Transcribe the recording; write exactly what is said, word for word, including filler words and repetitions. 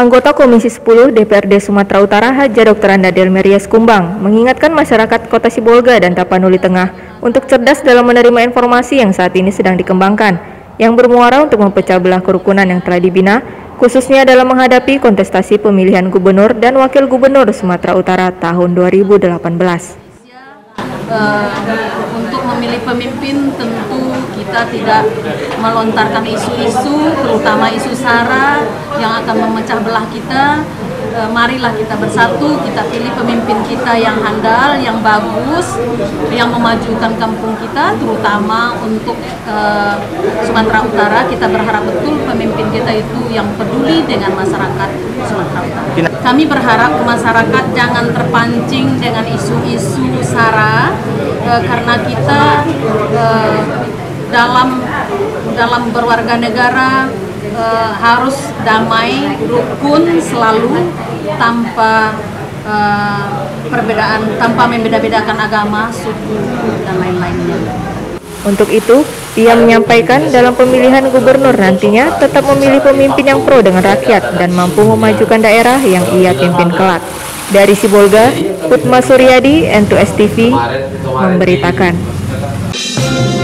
Anggota Komisi sepuluh D P R D Sumatera Utara Haja doktor Anda Delmerias Kumbang mengingatkan masyarakat Kota Sibolga dan Tapanuli Tengah untuk cerdas dalam menerima informasi yang saat ini sedang dikembangkan, yang bermuara untuk memecah belah kerukunan yang telah dibina, khususnya dalam menghadapi kontestasi pemilihan gubernur dan wakil gubernur Sumatera Utara tahun dua ribu delapan belas. Uh, untuk memilih pemimpin tentu kita tidak melontarkan isu-isu, terutama isu SARA yang akan memecah belah kita. Uh, marilah kita bersatu, kita pilih pemimpin kita yang handal, yang bagus, yang memajukan kampung kita, terutama untuk uh, Sumatera Utara. Kita berharap betul pemimpin kita itu yang peduli dengan masyarakat Sumatera Utara. Kami berharap ke masyarakat jangan terpancing dengan isu-isu SARA, uh, karena kita uh, dalam dalam berwarga negara Uh, harus damai, rukun selalu, tanpa uh, perbedaan, tanpa membeda-bedakan agama, suku, dan lain-lainnya. Untuk itu, ia menyampaikan dalam pemilihan gubernur nantinya tetap memilih pemimpin yang pro dengan rakyat dan mampu memajukan daerah yang ia pimpin kelak. Dari Sibolga, Hutma Suryadi, N dua S T V, memberitakan.